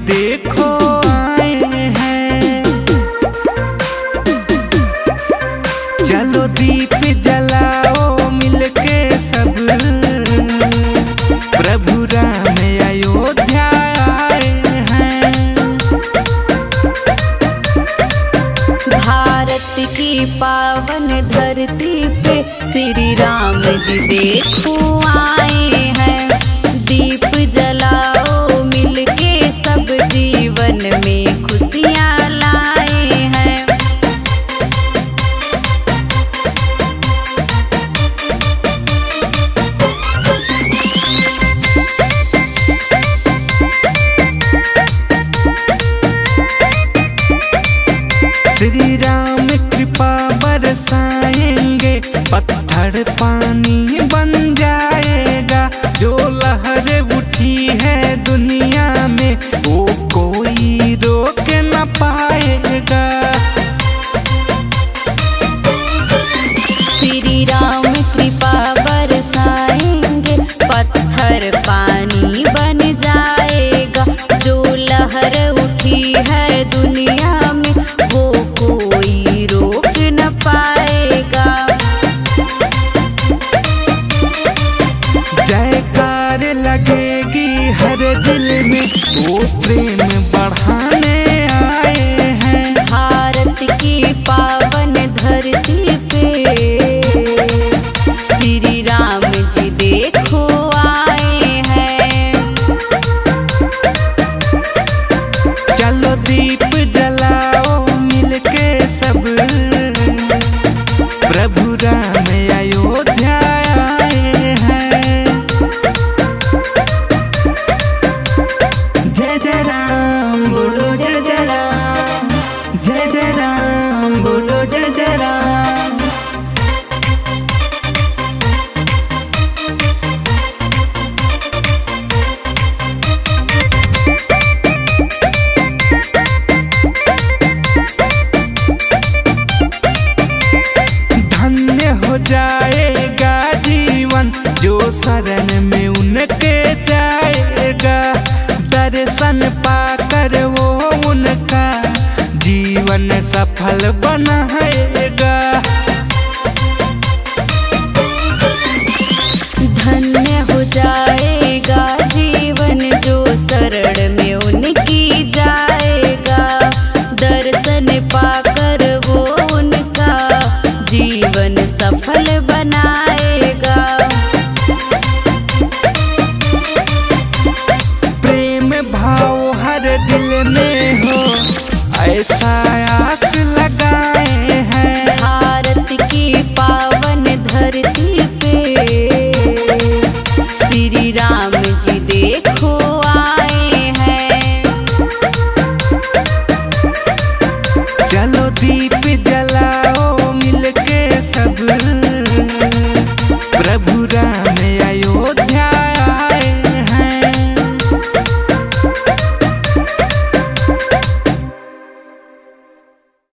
देखो आए हैं। चलो दीप जलाओ मिलके सब, प्रभु राम अयोध्या आए हैं। भारत की पावन धरती पे श्री राम जी देखो आए हैं। दीप जलाओ मिलके सब, जीवन में खुशियाँ लाए हैं। श्री राम कृपा बरसाएंगे, पत्थर पानी बन जाएगा। जो लहर उठी है दुनिया में, वो कोई रोक न पाएगा। श्री राम कृपा बरसाएंगे, पत्थर पानी बन जाएगा। जो लहर उठी है दुनिया में, वो कोई रोक न पाएगा। जयकार लगेगी हर दिल में, वो प्रेम बढ़ाने आए हैं। भारत की पावन धरती पे श्री राम जी देखो आए हैं। चलो दीप जलाओ मिलके सब, प्रभु राम अयोध्या आए हैं। जय जय राम बोलो, जय जय राम, जय जय राम बोलो, जय जय राम। धन्य हो जाएगा जीवन, जो शरण में उनके जाएगा। दर्शन पाकर वो उनका जीवन सफल बनाएगा। धन्य हो जाएगा जीवन, जो शरण में उनकी जाएगा। दर्शन पाकर वो उनका जीवन सफल बनाएगा। प्रेम भाव हर दिल में